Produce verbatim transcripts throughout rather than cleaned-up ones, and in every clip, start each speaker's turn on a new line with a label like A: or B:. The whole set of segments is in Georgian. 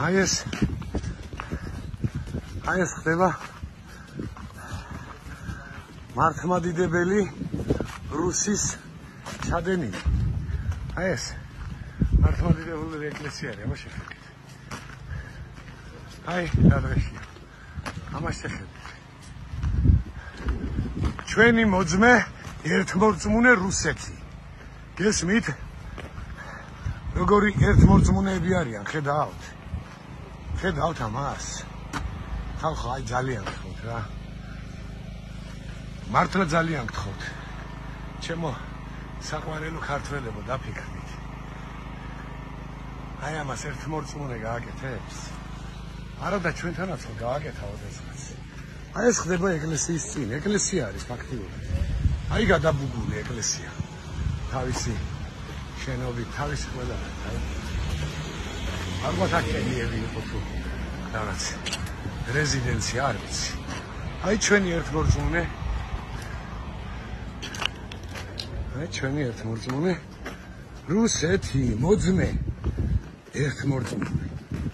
A: აი ეს აი ეს ხდება მართლმადიდებელი რუსის ჩადენილი. აი ეს მართლმადიდებელი ეკლესიაა, აბა შეხედეთ. აი რა დღეშია. ამას შეხედეთ. ჩვენი მოძმე ერთმორწმუნე რუსეთი. გესმით? როგორი ერთმორწმუნეები არიან, ხედავთ? ხედავთ ამას? ხალხო, აი ძალიან გთხოვთ რა. მართლა ძალიან გთხოვთ. ჩემო საყვარელო ქართველებო, დაფიქრდით. აი ამას ერთმორწმუნე გააკეთებს? არა და ჩვენთანაც გააკეთა ოდესღაც. აი ეს ხდება ეკლესიის წინ, ეკლესია არის ფაქტიურად. აი გადაბუგული ეკლესია. თავისი შენობით, თავისი ყველა, აი. ალბათ აკადემიები იყო თუ რაღაც რეზიდენცია არ ვიცი. აი ჩვენი ერთმორწმუნე. აი ჩვენი ერთმორწმუნე რუსეთი მოძმე ერთმორწმუნე.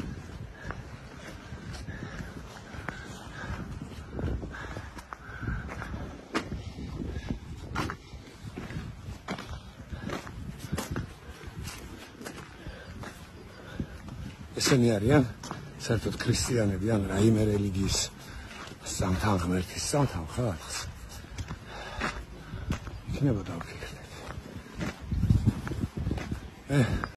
A: ესენი არიან საერთოდ ქრისტიანები ან რაიმე რელიგიის სამთანღმერთის სამთანხმდს. იქნება დავფიქრდეთ. ე